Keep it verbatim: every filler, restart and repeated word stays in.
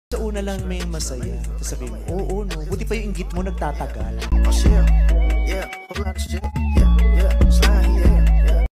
Sa una lang may masaya. Tapos sabihin mo, oo no. Buti pa yung inggit mo nagtatagal. Oh shit, yeah, whole lot of shit, yeah.